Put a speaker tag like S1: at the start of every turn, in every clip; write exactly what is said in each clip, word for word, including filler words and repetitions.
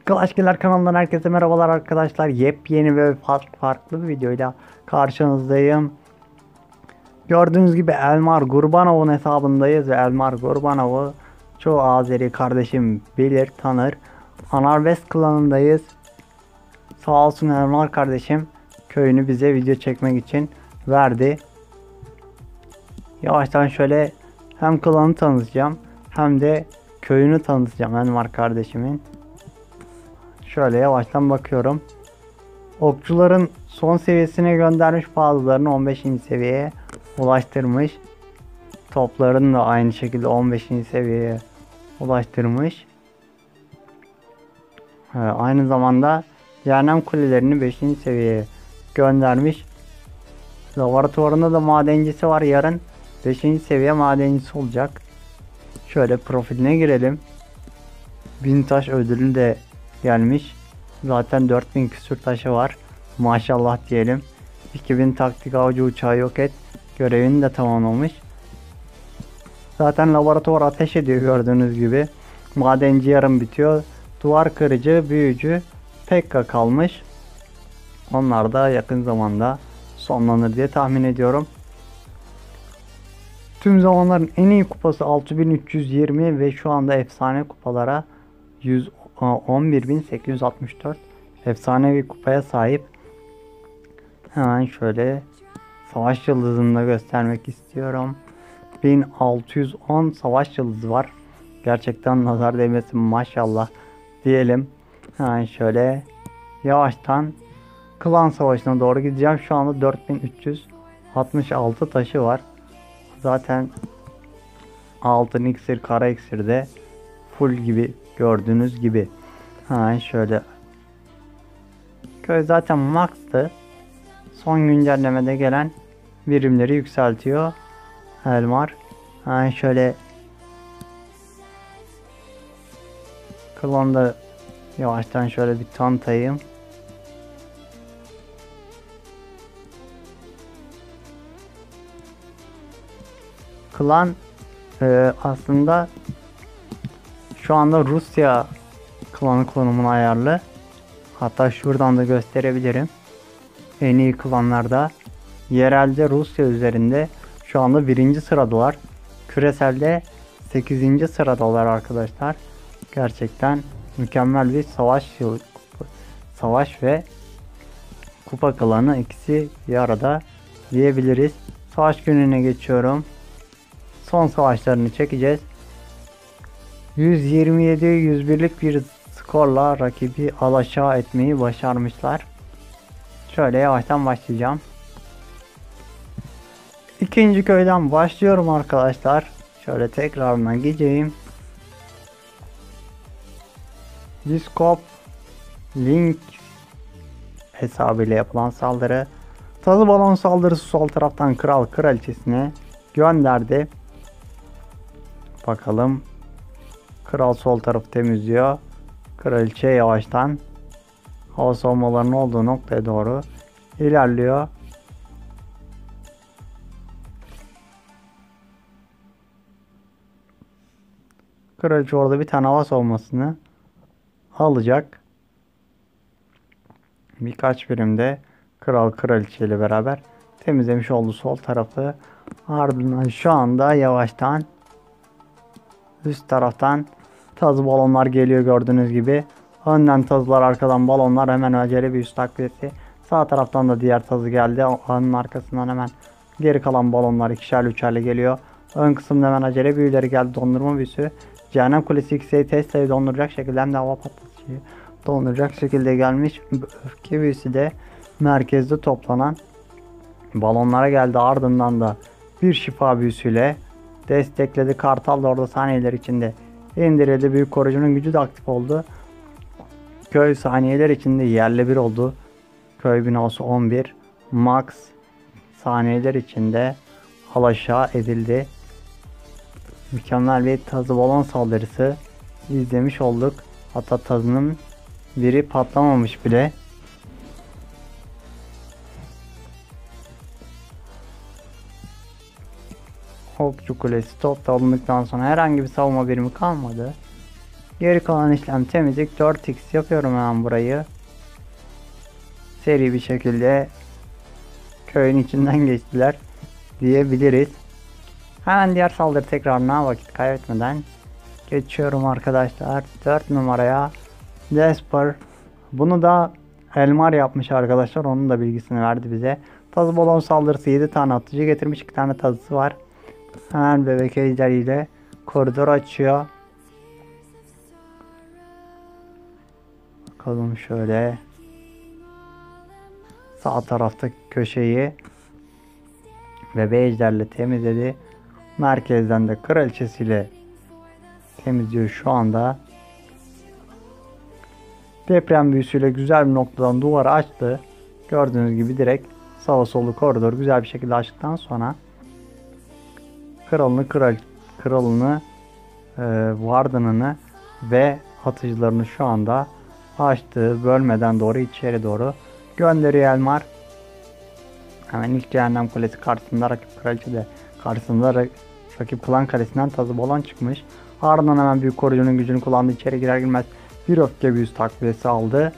S1: Clashkiller kanalından herkese merhabalar arkadaşlar. Yepyeni ve farklı farklı bir videoyla karşınızdayım. Gördüğünüz gibi Elmar Gurbanov'un hesabındayız ve Elmar Gurbanov'u çoğu Azeri kardeşim bilir, tanır. Anarvest klanındayız. Sağ olsun Elmar kardeşim köyünü bize video çekmek için verdi. Yavaştan şöyle hem klanı tanıtacağım hem de köyünü tanıtacağım Elmar kardeşimin. Şöyle yavaştan bakıyorum. Okçuların son seviyesine göndermiş, bazılarını on beşinci seviyeye ulaştırmış. Toplarını da aynı şekilde on beşinci seviyeye ulaştırmış. Ee, aynı zamanda cehennem kulelerini beşinci seviyeye göndermiş. Laboratuvarında da madencisi var. Yarın beşinci seviye madencisi olacak. Şöyle profiline girelim. bin taş ödülü de gelmiş. Zaten dört bin küsür taşı var. Maşallah diyelim. iki bin taktik avcı uçağı yok et görevini de tamamlamış. Zaten laboratuvar ateş ediyor gördüğünüz gibi. Madenci yarım bitiyor. Duvar kırıcı, büyücü, Pekka kalmış. Onlar da yakın zamanda sonlanır diye tahmin ediyorum. Tüm zamanların en iyi kupası altı bin üç yüz yirmi ve şu anda efsane kupalara yüz on bir bin sekiz yüz altmış dört efsanevi kupaya sahip. Hemen şöyle savaş yıldızını da göstermek istiyorum. bin altı yüz on savaş yıldızı var. Gerçekten nazar değmesin maşallah diyelim. Hemen şöyle yavaştan klan savaşına doğru gideceğim. Şu anda dört bin üç yüz altmış altı taşı var. Zaten altın iksir, kara iksir de full gibi gördüğünüz gibi. Hemen şöyle. Köy zaten max'tı. Son güncellemede gelen birimleri yükseltiyor Elmar. Hemen şöyle klonda yavaştan şöyle bir tanıtayım. Klan e, aslında şu anda Rusya klanı konumuna ayarlı. Hatta şuradan da gösterebilirim. En iyi klanlarda yerelde Rusya üzerinde şu anda birinci sıradalar. Küreselde sekizinci sıradalar arkadaşlar. Gerçekten mükemmel bir savaş savaş ve kupa klanı ikisi bir arada diyebiliriz. Savaş gününe geçiyorum. Son savaşlarını çekeceğiz. yüz yirmi yedi yüz birlik bir skorla rakibi alaşağı etmeyi başarmışlar. Şöyle yavaştan başlayacağım. İkinci köyden başlıyorum arkadaşlar. Şöyle tekrarına gideyim. Discord link hesabıyla yapılan saldırı. Tazı balon saldırısı sol taraftan kral kraliçesine gönderdi. Bakalım. Kral sol tarafı temizliyor. Kraliçe yavaştan hava savunmalarının olduğu noktaya doğru ilerliyor. Kraliçe orada bir tane hava savunmasını alacak. Birkaç birimde kral kraliçe ile beraber temizlemiş oldu sol tarafı. Ardından şu anda yavaştan üst taraftan tazı balonlar geliyor gördüğünüz gibi. Önden tazılar, arkadan balonlar, hemen acele bir üst takviyesi. Sağ taraftan da diğer tazı geldi. Onun arkasından hemen geri kalan balonlar ikişerli üçerli geliyor. Ön kısımda hemen acele büyüleri geldi. Dondurma büyüsü. Cehennem Kulesi X'yi Tesla'yı donduracak şekilde hem de hava patlatıcıyı donduracak şekilde gelmiş. Öfke büyüsü de merkezde toplanan balonlara geldi. Ardından da bir şifa büyüsüyle destekledi. Kartal da orada saniyeler içinde indirildi. Büyük koruyucunun gücü de aktif oldu. Köy saniyeler içinde yerle bir oldu. Köy binası on bir. Max saniyeler içinde alaşağı edildi. Mükemmel bir tazı balon saldırısı izlemiş olduk. Hatta tazının biri patlamamış bile. Okçu Kulesi top da alındıktan sonra herhangi bir savunma birimi kalmadı. Geri kalan işlem temizlik. dört x yapıyorum hemen burayı. Seri bir şekilde köyün içinden geçtiler diyebiliriz. Hemen diğer saldırı tekrarına vakit kaybetmeden geçiyorum arkadaşlar. dört numaraya Desper. Bunu da Elmar yapmış arkadaşlar. Onun da bilgisini verdi bize. Tazı balon saldırısı, yedi tane atıcı getirmiş. iki tane tazısı var. Hemen bebek ejderiyle koridor açıyor. Bakalım şöyle. Sağ taraftaki köşeyi bebek ejderle temizledi. Merkezden de kraliçesiyle temizliyor şu anda. Deprem büyüsüyle güzel bir noktadan duvarı açtı. Gördüğünüz gibi direkt sağa solu koridor güzel bir şekilde açtıktan sonra kralını, kral, kralını, e, vardanını ve atıcılarını şu anda açtı. Bölmeden doğru içeri doğru gönderiyor Elmar. Hemen ilk cehennem kulesi karşısında rakip kraliçe de karşısında ra rakip klan kalesinden tazı balon çıkmış. Ardından hemen büyük koruyucunun gücünü kullandı. İçeri girer girmez bir öfke büyüsü takviyesi aldı.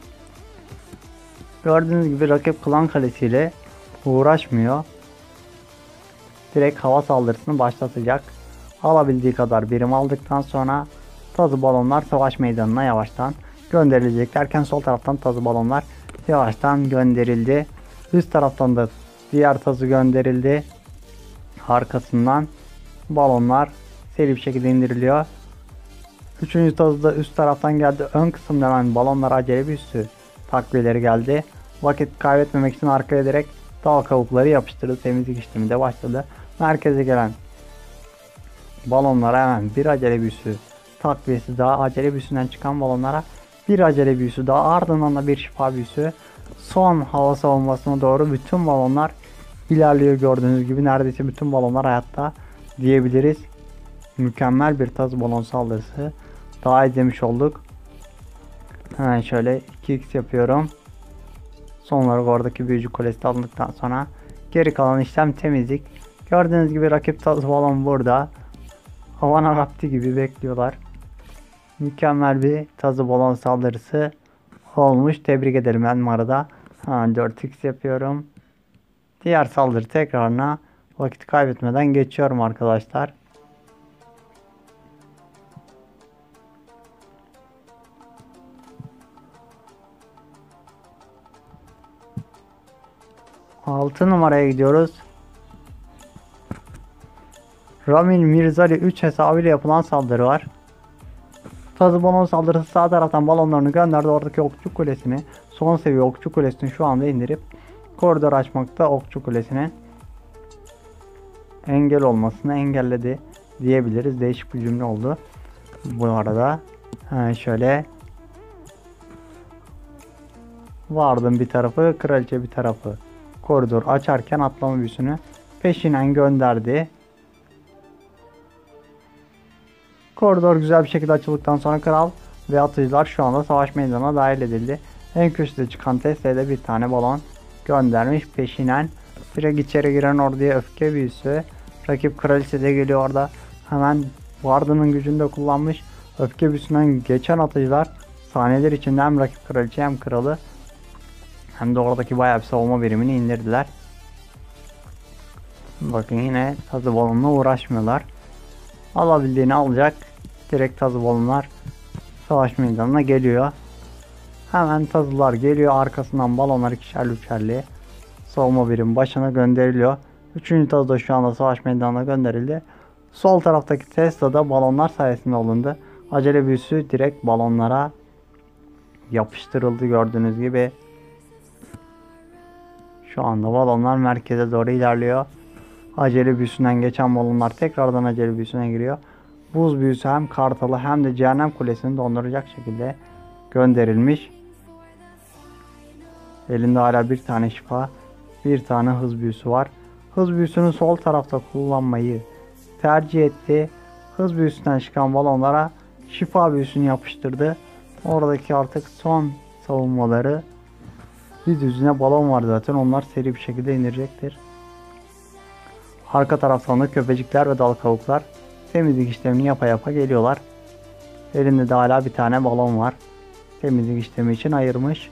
S1: Gördüğünüz gibi rakip klan kalesiyle uğraşmıyor. Direkt hava saldırısını başlatacak. Alabildiği kadar birim aldıktan sonra tazı balonlar savaş meydanına yavaştan gönderilecek derken sol taraftan tazı balonlar yavaştan gönderildi. Üst taraftan da diğer tazı gönderildi. Arkasından balonlar seri bir şekilde indiriliyor. Üçüncü tazı da üst taraftan geldi. Ön kısımda hemen balonlar acele bir üstü takviyeleri geldi. Vakit kaybetmemek için arkaya direkt dal kavukları yapıştırdı. Temizlik işlemi de başladı. Merkeze gelen balonlara hemen bir acele büyüsü takviyesi daha, acele büyüsünden çıkan balonlara bir acele büyüsü daha, ardından da bir şifa büyüsü. Son hava savunmasına doğru bütün balonlar ilerliyor. Gördüğünüz gibi neredeyse bütün balonlar hayatta diyebiliriz. Mükemmel bir taz balon saldırısı daha izlemiş olduk. Hemen şöyle iki x yapıyorum. Son olarak oradaki büyücü kulesi alındıktan sonra geri kalan işlem temizlik. Gördüğünüz gibi rakip taz balon burada. Havana rapti gibi bekliyorlar. Mükemmel bir tazı balon saldırısı olmuş. Tebrik ederim Elmar'ı da. Hemen dört x yapıyorum. Diğer saldırı tekrarına vakit kaybetmeden geçiyorum arkadaşlar. altı numaraya gidiyoruz. Ramil Mirzali üç hesabıyla yapılan saldırı var. Tazı balon saldırısı sağ taraftan balonlarını gönderdi. Oradaki okçu kulesini, son seviye okçu kulesini şu anda indirip koridor açmakta. Okçu kulesine engel olmasını engelledi diyebiliriz. Değişik bir cümle oldu. Bu arada he şöyle vardım bir tarafı, kraliçe bir tarafı koridor açarken atlama büyüsünü peşinden gönderdi. Koridor güzel bir şekilde açıldıktan sonra kral ve atıcılar şu anda savaş meydanına dahil edildi. En köşede çıkan Tesla'da bir tane balon göndermiş peşinen. Direkt içeri giren orduya öfke büyüsü. Rakip kraliçe de geliyor orada. Hemen Varda'nın gücünü de kullanmış. Öfke büyüsünden geçen atıcılar saniyeler içinde hem rakip kraliçe hem kralı hem de oradaki bayağı bir savunma birimini indirdiler. Bakın yine tazı balonla uğraşmıyorlar. Alabildiğini alacak. Direkt tazı balonlar savaş meydanına geliyor. Hemen tazılar geliyor. Arkasından balonlar ikişerli üçerli savunma birim başına gönderiliyor. Üçüncü tazı da şu anda savaş meydanına gönderildi. Sol taraftaki Tesla'da balonlar sayesinde alındı. Acele büyüsü direkt balonlara yapıştırıldı gördüğünüz gibi. Şu anda balonlar merkeze doğru ilerliyor. Acele büyüsünden geçen balonlar tekrardan acele büyüsüne giriyor. Buz büyüsü hem Kartal'ı hem de Cehennem Kulesi'ni donduracak şekilde gönderilmiş. Elinde hala bir tane şifa, bir tane hız büyüsü var. Hız büyüsünü sol tarafta kullanmayı tercih etti. Hız büyüsünden çıkan balonlara şifa büyüsünü yapıştırdı. Oradaki artık son savunmaları, bir düzine balon var zaten, onlar seri bir şekilde indirecektir. Arka taraftan da köpecikler ve dal kavuklar temizlik işlemini yapa yapa geliyorlar. Elinde de hala bir tane balon var. Temizlik işlemi için ayırmış.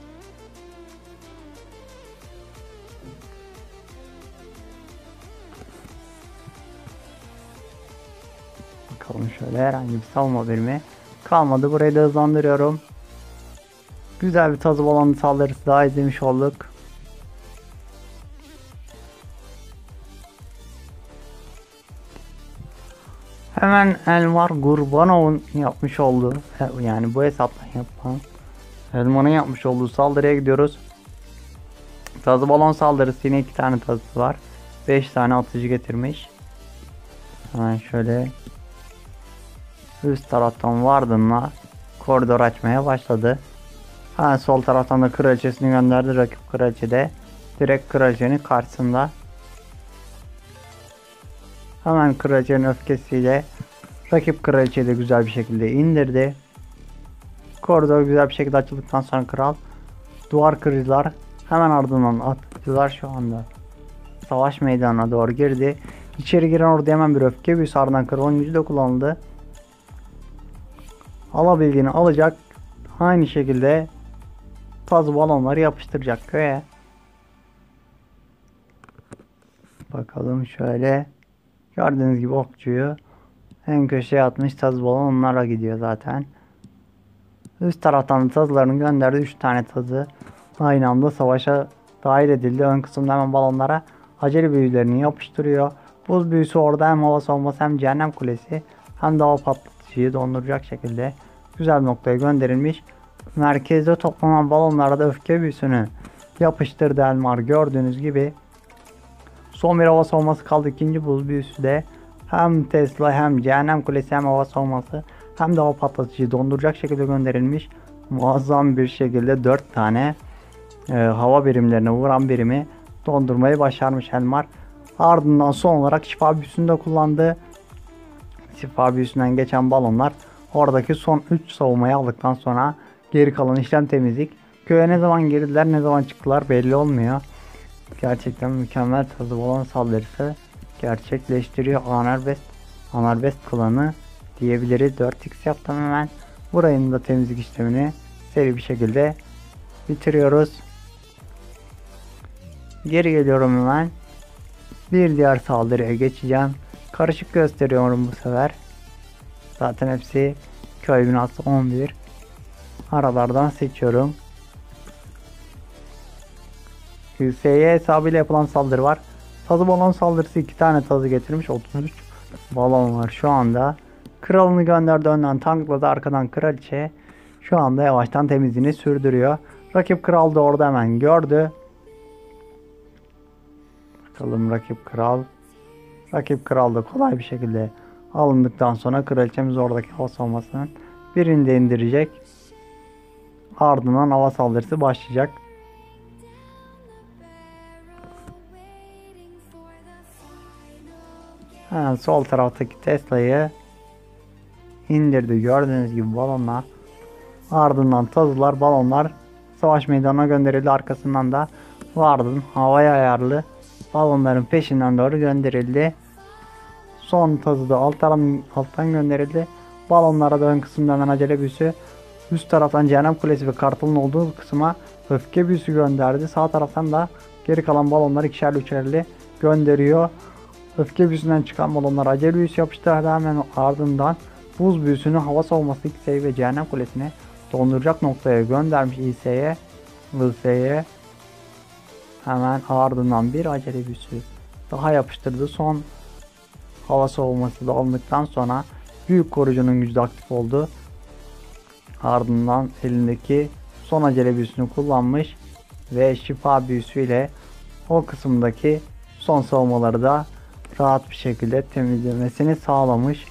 S1: Bakalım şöyle, herhangi bir savunma birimi kalmadı. Burayı da hızlandırıyorum. Güzel bir tazı balon saldırısı daha izlemiş olduk. Hemen Elmar Gurbanov'un yapmış olduğu, yani bu hesaptan yapan Elmar'ın yapmış olduğu saldırıya gidiyoruz. Tazı balon saldırısı, yine iki tane tazısı var. beş tane atıcı getirmiş. Hemen şöyle üst taraftan Vardın'la koridor açmaya başladı. Ha, sol taraftan da kraliçesini gönderdi. Rakip kraliçe de direkt kraliçenin karşısında. Hemen kraliçenin öfkesiyle rakip kraliçeyi de güzel bir şekilde indirdi. Koridor güzel bir şekilde açıldıktan sonra kral duvar kırıcılar hemen ardından atıcılar şu anda savaş meydanına doğru girdi. İçeri giren orada hemen bir öfke büyüsü, ardından kralın gücü de kullanıldı. Alabildiğini alacak. Aynı şekilde tazı balonları yapıştıracak köye. Bakalım şöyle. Gördüğünüz gibi okçuyu en köşeye atmış, tazı balon onlara gidiyor zaten. Üst taraftan tazılarını gönderdi. üç tane tazı aynı anda savaşa dahil edildi. Ön kısımda hemen balonlara acele büyülerini yapıştırıyor. Buz büyüsü orada hem hava savunması hem cehennem kulesi hem de hava patlatıcıyı donduracak şekilde güzel bir noktaya gönderilmiş. Merkezde toplanan balonlara da öfke büyüsünü yapıştırdı Elmar, gördüğünüz gibi. Son bir hava savunması kaldı. İkinci buz büyüsü de hem Tesla hem cehennem kulesi hem hava savunması hem de hava patlatıcıyı donduracak şekilde gönderilmiş. Muazzam bir şekilde dört tane e, hava birimlerine vuran birimi dondurmayı başarmış Elmar. Ardından son olarak şifa büyüsünü de kullandı. Şifa büyüsünden geçen balonlar oradaki son üç savunmayı aldıktan sonra geri kalan işlem temizlik. Köye ne zaman girdiler ne zaman çıktılar belli olmuyor. Gerçekten mükemmel tazı balon saldırısı gerçekleştiriyor Anarbest, Anarbest klanı diyebiliriz. dört x yaptım hemen. Burayın da temizlik işlemini seri bir şekilde bitiriyoruz. Geri geliyorum hemen. Bir diğer saldırıya geçeceğim. Karışık gösteriyorum bu sefer. Zaten hepsi köy binası on bir. Aralardan seçiyorum. Q S Y hesabıyla yapılan saldırı var. Tazı balon saldırısı, iki tane tazı getirmiş. otuz üç balon var şu anda. Kralını gönderdi, önden tankladı, arkadan kraliçe şu anda yavaştan temizliğini sürdürüyor. Rakip kral da orada hemen gördü. Bakalım rakip kral. Rakip kral da kolay bir şekilde alındıktan sonra kraliçemiz oradaki hava savunmasının birini de indirecek. Ardından hava saldırısı başlayacak. Ha, sol taraftaki Tesla'yı indirdi, gördüğünüz gibi balonla. Ardından tazılar, balonlar savaş meydanına gönderildi. Arkasından da Vardın havaya ayarlı balonların peşinden doğru gönderildi. Son tazı da alttan, alttan gönderildi. Balonlara da ön kısımda hemen acele büyüsü. Üst taraftan cehennem kulesi ve kartalın olduğu kısma öfke büyüsü gönderdi. Sağ taraftan da geri kalan balonları ikişerli üçerli gönderiyor. Öfke büyüsünden çıkan balonlar acele büyüsü yapıştırdı. Hemen ardından buz büyüsünü hava savunması X S ve cehennem kulesine donduracak noktaya göndermiş İ S'ye, I S'ye. Hemen ardından bir acele büyüsü daha yapıştırdı. Son hava savunması da alındıktan sonra büyük koruyucunun gücü de aktif oldu. Ardından elindeki son acele büyüsünü kullanmış ve şifa büyüsüyle o kısımdaki son savunmaları da rahat bir şekilde temizlemesini sağlamış.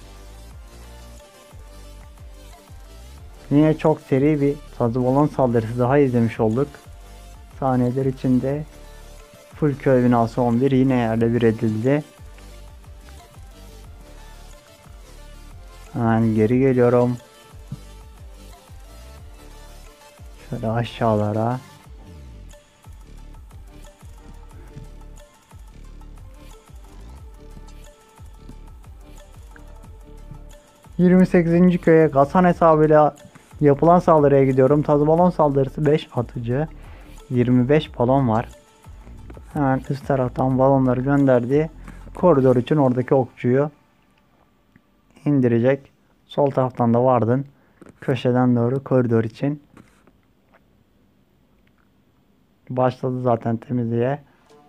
S1: Yine çok seri bir tazı balon saldırısı daha izlemiş olduk. Saniyeler içinde full köy binası on bir yine yerle bir edildi. Hemen geri geliyorum. Şöyle aşağılara. yirmi sekizinci köye Gazan hesabıyla yapılan saldırıya gidiyorum. Tazı balon saldırısı beş atıcı. yirmi beş balon var. Hemen üst taraftan balonları gönderdi. Koridor için oradaki okçuyu indirecek. Sol taraftan da vardın. Köşeden doğru koridor için. Başladı zaten temizliğe.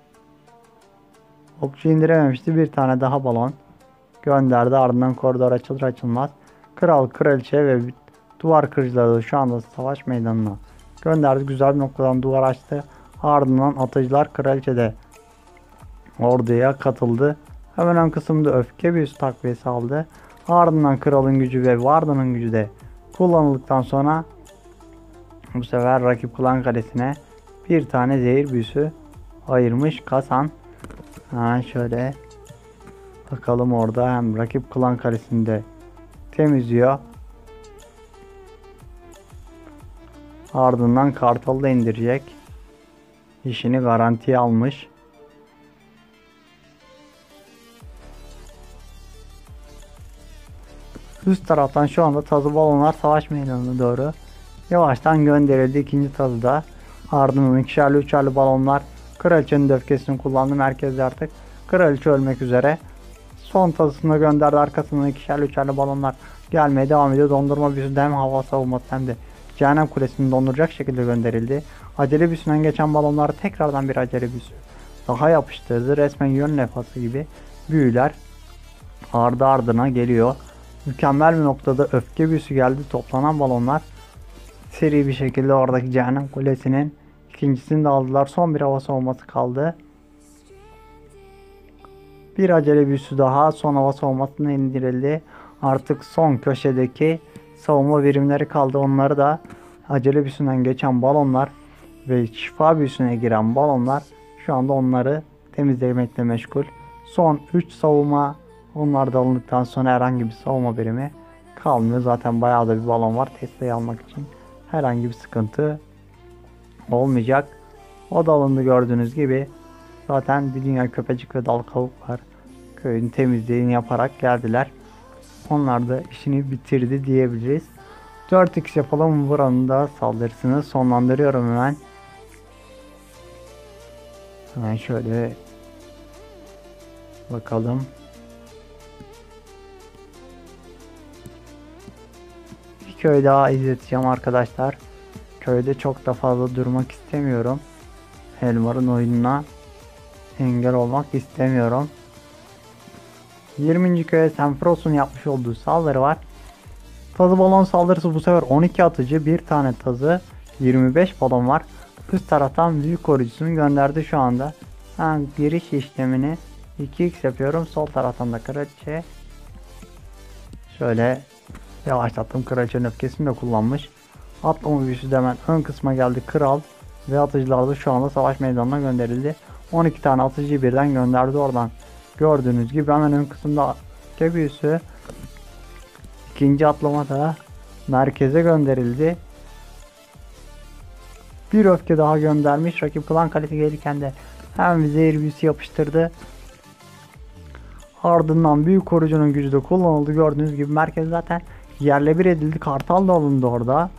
S1: Okçu indirememişti. Bir tane daha balon gönderdi. Ardından koridor açılır açılmaz kral, kraliçe ve duvar kırıcıları da şu anda savaş meydanına gönderdi. Güzel bir noktadan duvar açtı. Ardından atıcılar, kraliçe de orduya katıldı. Hemen ön kısımda öfke büyüsü takviyesi aldı. Ardından kralın gücü ve vardının gücü de kullanıldıktan sonra bu sefer rakip klan kalesine bir tane zehir büyüsü ayırmış Gazan. Ha şöyle bakalım, orada hem rakip klan kalesinde temizliyor. Ardından Kartal'ı da indirecek. İşini garantiye almış. Üst taraftan şu anda tazı balonlar savaş meydanına doğru yavaştan gönderildi. İkinci tazı da ardından ikişerli üçerli balonlar kraliçenin öfkesini kullandı. Merkezde artık kraliçe ölmek üzere. Son tazısını gönderdi. Arkasından ikişerli üçerli balonlar gelmeye devam ediyor. Dondurma büyüsü hem hava savunması hem de Cehennem Kulesi'ni donduracak şekilde gönderildi. Acele büyüsünden geçen balonlar tekrardan bir acele büyüsü daha yapıştırdı. Resmen yön levhası gibi büyüler ardı ardına geliyor. Mükemmel bir noktada öfke büyüsü geldi. Toplanan balonlar seri bir şekilde oradaki Cehennem Kulesi'nin ikincisini de aldılar. Son bir hava savunması kaldı. Bir acele büyüsü daha, son hava savunmasına indirildi. Artık son köşedeki savunma birimleri kaldı. Onları da acele büyüsünden geçen balonlar ve şifa büyüsüne giren balonlar şu anda onları temizlemekle meşgul. Son üç savunma, onlar da alındıktan sonra herhangi bir savunma birimi kalmıyor. Zaten bayağı da bir balon var. Tesla'yı almak için herhangi bir sıkıntı olmayacak. O da alındı gördüğünüz gibi. Zaten bir dünya köpecik ve dal kavuk var. Köyün temizliğini yaparak geldiler. Onlar da işini bitirdi diyebiliriz. dört x yapalım. Buranın da saldırısını sonlandırıyorum hemen. Hemen şöyle bakalım. Bir köy daha izleteceğim arkadaşlar. Köyde çok da fazla durmak istemiyorum. Elmar'ın oyununa engel olmak istemiyorum. yirminci köye Sempros'un yapmış olduğu saldırı var. Tazı balon saldırısı bu sefer on iki atıcı, bir tane tazı, yirmi beş balon var. Üst taraftan büyük koruyucusunu gönderdi şu anda. Ben giriş işlemini iki x yapıyorum. Sol taraftan da kraliçe. Şöyle yavaşlattım. Kraliçenin öfkesini de kullanmış. Atlama büyüsü de hemen ön kısma geldi. Kral ve atıcılar da şu anda savaş meydanına gönderildi. on iki tane atıcıyı birden gönderdi oradan. Gördüğünüz gibi hemen ön kısımda öfke büyüsü. İkinci atlama da merkeze gönderildi. Bir öfke daha göndermiş. Rakip klan kalesi gelirken de hemen bir zehir büyüsü yapıştırdı. Ardından büyük koruyucunun gücü de kullanıldı. Gördüğünüz gibi merkez zaten yerle bir edildi. Kartal da alındı orada.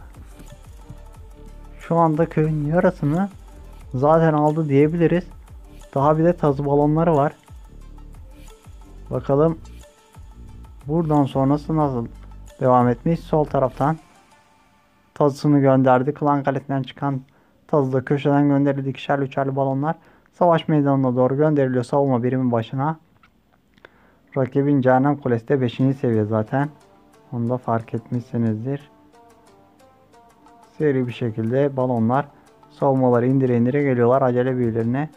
S1: Şu anda köyün yarısını zaten aldı diyebiliriz. Daha bir de tazı balonları var. Bakalım buradan sonrası nasıl devam etmiş. Sol taraftan tazısını gönderdi. Klan kalesinden çıkan tazı da köşeden gönderildi. İkişerli üçerli balonlar savaş meydanına doğru gönderiliyor. Savunma birimin başına. Rakibin Cehennem Kulesi de beşinci seviye zaten. Onu da fark etmişsinizdir. Seri bir şekilde balonlar savunmaları indire indire geliyorlar. Acele büyülerine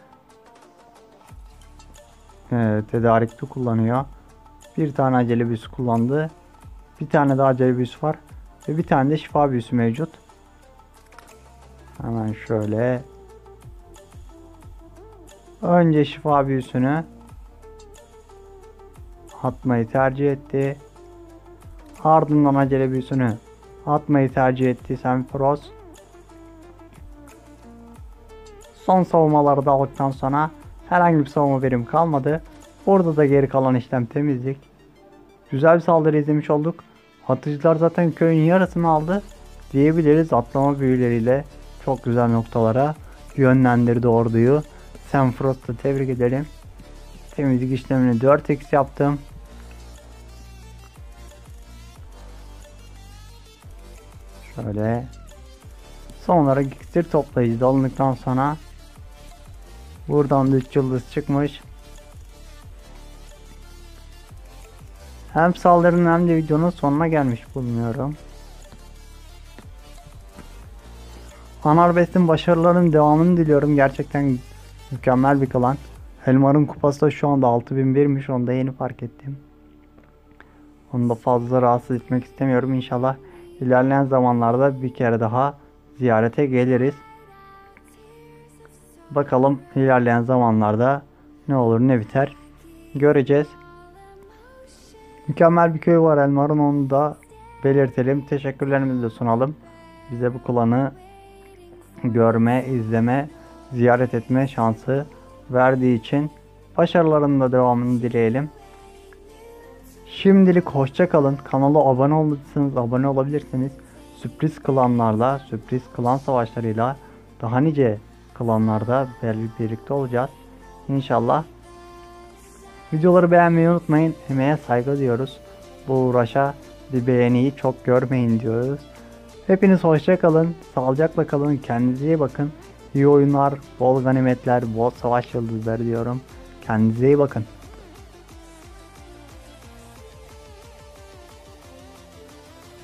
S1: e, tedarikli kullanıyor. Bir tane acele büyüsü kullandı. Bir tane daha acele büyüsü var. Ve bir tane de şifa büyüsü mevcut. Hemen şöyle. Önce şifa büyüsünü atmayı tercih etti. Ardından acele büyüsünü atmayı tercih etti Sempros. Son savunmaları da aldıktan sonra herhangi bir savunma birim kalmadı. Burada da geri kalan işlem temizlik. Güzel bir saldırı izlemiş olduk. Atıcılar zaten köyün yarısını aldı diyebiliriz. Atlama büyüleriyle çok güzel noktalara yönlendirdi orduyu. Sam Frost'u tebrik edelim. Temizlik işlemini dört x yaptım. Şöyle. Son olarak iksir toplayıcı dolunduktan sonra buradan da üç yıldız çıkmış. Hem saldırının hem de videonun sonuna gelmiş bulunuyorum. Anarbest'in başarılarının devamını diliyorum. Gerçekten mükemmel bir klan. Elmar'ın kupası da şu anda altı bin bir'miş. Onu da yeni fark ettim. Onu da fazla rahatsız etmek istemiyorum. İnşallah ilerleyen zamanlarda bir kere daha ziyarete geliriz. Bakalım ilerleyen zamanlarda ne olur ne biter göreceğiz. Mükemmel bir köy var Elmar'ın, onu da belirtelim. Teşekkürlerimizi de sunalım. Bize bu klanı görme, izleme, ziyaret etme şansı verdiği için başarılarının da devamını dileyelim. Şimdilik hoşça kalın. Kanala abone olmadıysanız abone olabilirsiniz. Sürpriz klanlarla, sürpriz klan savaşlarıyla daha nice klanlarda birlikte olacağız. İnşallah. Videoları beğenmeyi unutmayın. Emeğe saygı diyoruz. Bu uğraşa bir beğeniyi çok görmeyin diyoruz. Hepiniz hoşça kalın. Sağlıcakla kalın. Kendinize iyi bakın. İyi oyunlar, bol ganimetler, bol savaş yıldızları diyorum. Kendinize iyi bakın.